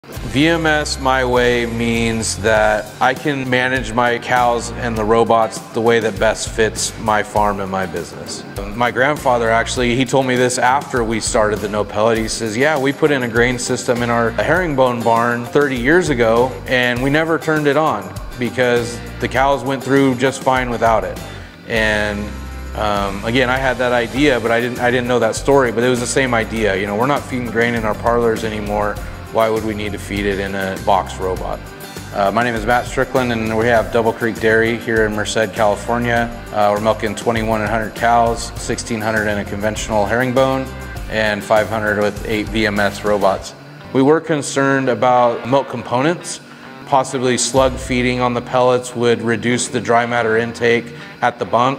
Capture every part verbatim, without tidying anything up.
V M S my way means that I can manage my cows and the robots the way that best fits my farm and my business. My grandfather actually, he told me this after we started the no pellet. He says, yeah, we put in a grain system in our herringbone barn thirty years ago and we never turned it on because the cows went through just fine without it. And um, again, I had that idea, but I didn't, I didn't know that story, but it was the same idea. You know, we're not feeding grain in our parlors anymore. Why would we need to feed it in a box robot? Uh, my name is Matt Strickland and we have Double Creek Dairy here in Merced, California. Uh, we're milking twenty-one hundred cows, sixteen hundred in a conventional herringbone, and five hundred with eight V M S robots. We were concerned about milk components. Possibly slug feeding on the pellets would reduce the dry matter intake at the bunk.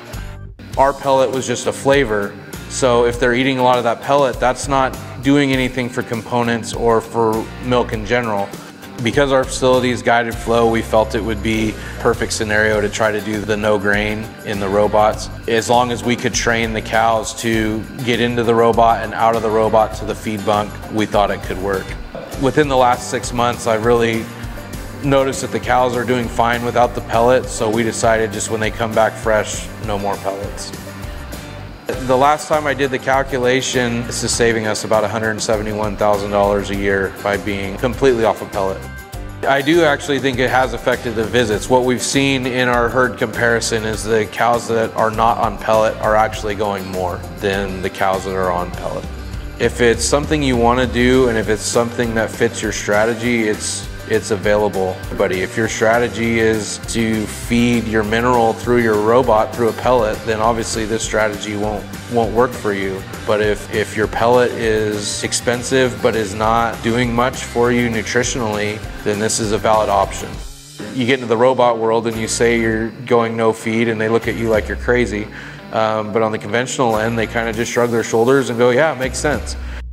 Our pellet was just a flavor, so if they're eating a lot of that pellet, that's not doing anything for components or for milk in general. Because our facility is guided flow, we felt it would be a perfect scenario to try to do the no grain in the robots. As long as we could train the cows to get into the robot and out of the robot to the feed bunk, we thought it could work. Within the last six months, I've really noticed that the cows are doing fine without the pellet, so we decided just when they come back fresh, no more pellets. The last time I did the calculation, this is saving us about one hundred seventy-one thousand dollars a year by being completely off of pellet. I do actually think it has affected the visits. What we've seen in our herd comparison is the cows that are not on pellet are actually going more than the cows that are on pellet. If it's something you want to do and if it's something that fits your strategy, it's it's available. But if your strategy is to feed your mineral through your robot through a pellet, then obviously this strategy won't won't work for you. But if, if your pellet is expensive but is not doing much for you nutritionally, then this is a valid option. You get into the robot world and you say you're going no feed and they look at you like you're crazy. Um, but on the conventional end, they kind of just shrug their shoulders and go, yeah, it makes sense.